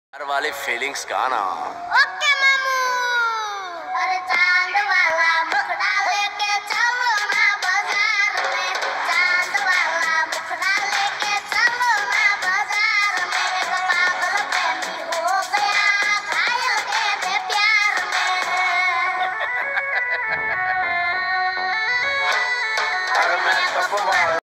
प्यार वाली फीलिंग्स का ना। ओके मामू। अरे चांद वाला मुखड़ा लेके चलो ना बाजार में, चांद वाला मुखड़ा लेके चलो ना बाजार में। एक पागल प्रेमी हो गया घायल के प्यार में। अरे मैं तो